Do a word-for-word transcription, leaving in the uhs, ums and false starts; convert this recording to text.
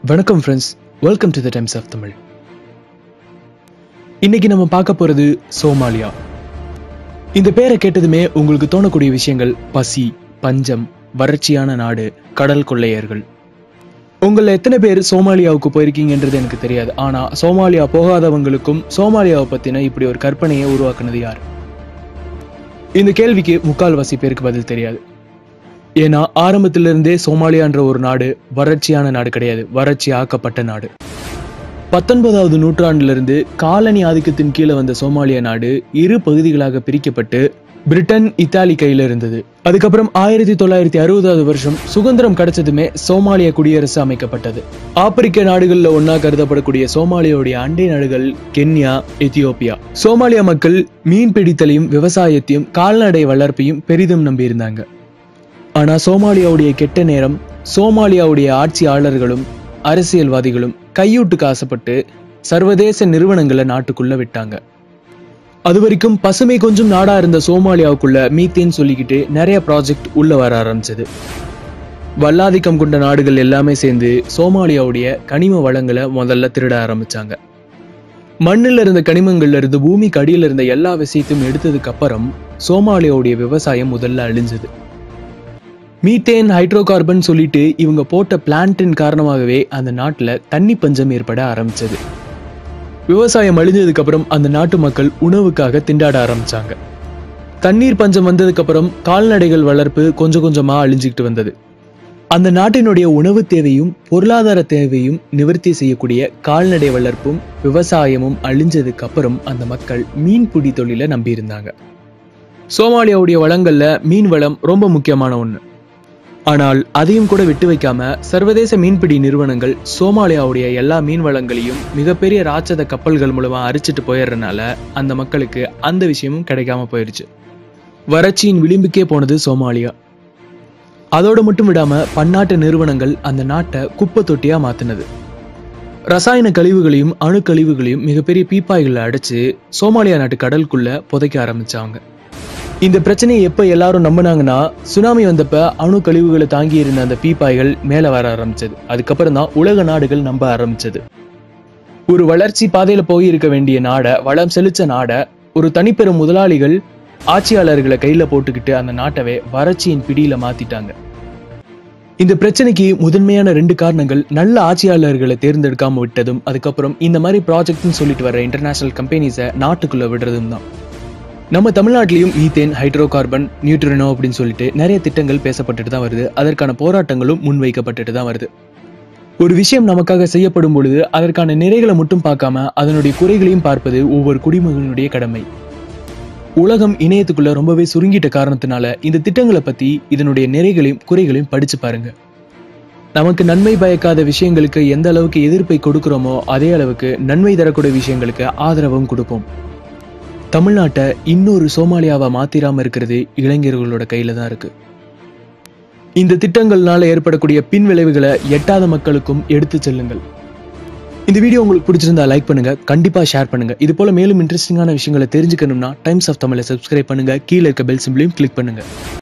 வணக்கம் friends, welcome to the Times of Tamil. இன்னைக்கு நம்ம பார்க்க போறது சோமாலியா. இந்த பேரை கேட்டதுமே உங்களுக்கு தோணக்கூடிய விஷயங்கள் பசி, பஞ்சம், வறட்சியான நாடு, கடல் கொள்ளையர்கள். உங்களை எத்தனை பேர் சோமாலியாவுக்கு போயிருக்கீங்கன்றது எனக்கு தெரியாது. ஆனா சோமாலியா போகாதவங்களுக்கும் சோமாலியாவை பத்தின இப்படி ஒரு கற்பனையை உருவாக்குனது யார்? இந்த கேள்விக்கு முக்கால்வாசி பேருக்கு பதில் தெரியாது. ஏன்னா ஆரம்பத்திலிருந்தே சோமாலியான்ற ஒரு நாடு வறட்சியான நாடு கிடையாது, வறட்சி ஆக்கப்பட்ட நாடு. பத்தொன்பதாவது நூற்றாண்டிலிருந்து காலனி ஆதிக்கத்தின் கீழே வந்த சோமாலியா நாடு இரு பகுதிகளாக பிரிக்கப்பட்டு பிரிட்டன், இத்தாலி கையில இருந்தது. அதுக்கப்புறம் ஆயிரத்தி தொள்ளாயிரத்தி அறுபதாவது வருஷம் சுதந்திரம் கிடைச்சதுமே சோமாலியா குடியரசு அமைக்கப்பட்டது. ஆப்பிரிக்க நாடுகள்ல ஒன்னா கருதப்படக்கூடிய சோமாலியாவுடைய அண்டை நாடுகள் கென்யா, எத்தியோப்பியா. சோமாலியா மக்கள் மீன் பிடித்தலையும் விவசாயத்தையும் கால்நடை வளர்ப்பையும் பெரிதும் நம்பியிருந்தாங்க. ஆனா சோமாலியாவுடைய கெட்ட நேரம் சோமாலியாவுடைய ஆட்சியாளர்களும் அரசியல்வாதிகளும் கையூட்டுக்கு ஆசைப்பட்டு சர்வதேச நிறுவனங்களை நாட்டுக்குள்ள விட்டாங்க. அது வரைக்கும் பசுமை கொஞ்சம் நாடா இருந்த சோமாலியாவுக்குள்ள மீத்தேன் சொல்லிக்கிட்டு நிறைய ப்ராஜெக்ட் உள்ள வர ஆரம்பிச்சது. வல்லாதிக்கம் கொண்ட நாடுகள் எல்லாமே சேர்ந்து சோமாலியாவுடைய கனிம வளங்களை முதல்ல திருட ஆரம்பிச்சாங்க. மண்ணில் இருந்த கனிமங்கள்ல இருந்து பூமிக்கு அடியில் இருந்த எல்லா விஷயத்தையும் எடுத்ததுக்கு அப்புறம் சோமாலியாவுடைய விவசாயம் முதல்ல அழிஞ்சது. மீத்தேன், ஹைட்ரோ கார்பன் சொல்லிட்டு இவங்க போட்ட பிளான்டின் காரணமாகவே அந்த நாட்டுல தண்ணி பஞ்சம் ஏற்பட ஆரம்பிச்சது. விவசாயம் அழிஞ்சதுக்கு அப்புறம் அந்த நாட்டு மக்கள் உணவுக்காக திண்டாட ஆரம்பிச்சாங்க. தண்ணீர் பஞ்சம் வந்ததுக்கு அப்புறம் கால்நடைகள் வளர்ப்பு கொஞ்சம் கொஞ்சமா அழிஞ்சுக்கிட்டு வந்தது. அந்த நாட்டினுடைய உணவு தேவையும் பொருளாதார தேவையும் நிவர்த்தி செய்யக்கூடிய கால்நடை வளர்ப்பும் விவசாயமும் அழிஞ்சதுக்கு அப்புறம் அந்த மக்கள் மீன்பிடி தொழிலை நம்பியிருந்தாங்க. சோமாலியாவுடைய வளங்கள்ல மீன் வளம் ரொம்ப முக்கியமான ஒண்ணு. ஆனால் அதையும் கூட விட்டு வைக்காம சர்வதேச மீன்பிடி நிறுவனங்கள் சோமாலியாவுடைய எல்லா மீன் வளங்களையும் மிகப்பெரிய ராட்சத கப்பல்கள் மூலமா அரிச்சிட்டு போயிடுறதுனால அந்த மக்களுக்கு அந்த விஷயமும் கிடைக்காம போயிடுச்சு. வறட்சியின் விளிம்புக்கே போனது சோமாலியா. அதோடு மட்டும் விடாம பன்னாட்டு நிறுவனங்கள் அந்த நாட்டை குப்பை தொட்டியா மாத்தினது. ரசாயன கழிவுகளையும் அணு கழிவுகளையும் மிகப்பெரிய பீப்பாய்களை அடைச்சு சோமாலியா நாட்டு கடலுக்குள்ள புதைக்க ஆரம்பிச்சாங்க. இந்த பிரச்சனையை எப்ப எல்லாரும் நம்பினாங்கன்னா சுனாமி வந்தப்ப அணு கழிவுகளை தாங்கி இருந்த அந்த பீப்பாய்கள் மேல வர ஆரம்பிச்சது. அதுக்கப்புறம் தான் உலக நாடுகள் நம்ப ஆரம்பிச்சது. ஒரு வளர்ச்சி பாதையில போய் இருக்க வேண்டிய நாட, வளம் செலுத்த நாட ஒரு தனிப்பெரும் முதலாளிகள் ஆட்சியாளர்களை கையில போட்டுக்கிட்டு அந்த நாட்டவே வறட்சியின் பிடியில மாத்திட்டாங்க. இந்த பிரச்சனைக்கு முதன்மையான ரெண்டு காரணங்கள் நல்ல ஆட்சியாளர்களை தேர்ந்தெடுக்காம விட்டதும், அதுக்கப்புறம் இந்த மாதிரி ப்ராஜெக்ட்னு சொல்லிட்டு வர இன்டர்நேஷனல் கம்பெனிஸை நாட்டுக்குள்ள விடுறதும் தான். நம்ம தமிழ்நாட்டிலையும் மீத்தேன், ஹைட்ரோ கார்பன், நியூட்ரினோ அப்படின்னு சொல்லிட்டு நிறைய திட்டங்கள் பேசப்பட்டுட்டு தான் வருது. அதற்கான போராட்டங்களும் முன்வைக்கப்பட்டுட்டு தான் வருது. ஒரு விஷயம் நமக்காக செய்யப்படும் பொழுது அதற்கான நிறைகளை மட்டும் பார்க்காம அதனுடைய குறைகளையும் பார்ப்பது ஒவ்வொரு குடிமகனுடைய கடமை. உலகம் இணையத்துக்குள்ள ரொம்பவே சுருங்கிட்ட காரணத்தினால இந்த திட்டங்களை பத்தி இதனுடைய நிறைகளையும் குறைகளையும் படிச்சு பாருங்க. நமக்கு நன்மை பயக்காத விஷயங்களுக்கு எந்த அளவுக்கு எதிர்ப்பை கொடுக்கிறோமோ அதே அளவுக்கு நன்மை தரக்கூடிய விஷயங்களுக்கு ஆதரவும் கொடுப்போம். தமிழ்நாட்டை இன்னொரு சோமாலியாவா மாத்திராம இருக்கிறது இளைஞர்களோட கையில தான் இருக்கு. இந்த திட்டங்கள்னால ஏற்படக்கூடிய பின் விளைவுகளை எட்டாத மக்களுக்கும் எடுத்து செல்லுங்கள். இந்த வீடியோ உங்களுக்கு பிடிச்சிருந்தா லைக் பண்ணுங்க, கண்டிப்பா ஷேர் பண்ணுங்க. இது போல மேலும் இன்ட்ரெஸ்டிங்கான விஷயங்களை தெரிஞ்சுக்கணும்னா டைம்ஸ் ஆஃப் தமிழை சப்ஸ்கிரைப் பண்ணுங்க. கீழே இருக்க பெல் சிம்பிளையும் கிளிக் பண்ணுங்க.